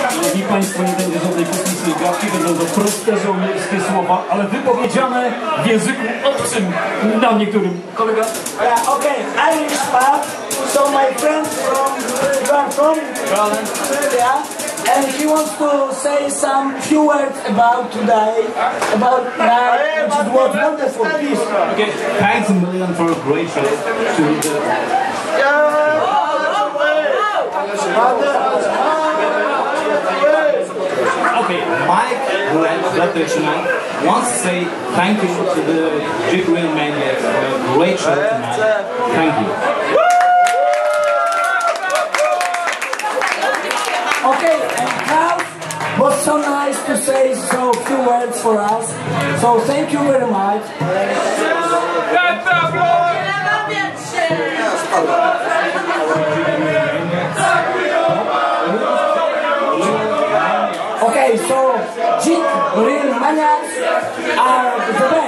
Szanowni Państwo, nie będzie żadnej kosmicznej gadki, będą to proste żołnierskie słowa, ale wypowiedziane w języku obcym nam niektórym. Kolega? Okay, Irish part. So my friend from Australia, and he wants to say some few words about today, about night, which was wonderful. Please. Okay, thanks a million for a great show. Okay, Mike Blatter tonight wants to say thank you to the Jig Real Maniacs for a great show tonight. Thank you. Okay, and Klaus was so nice to say so few words for us. So thank you very much. Okay, so Jig Real Maniacs are the best.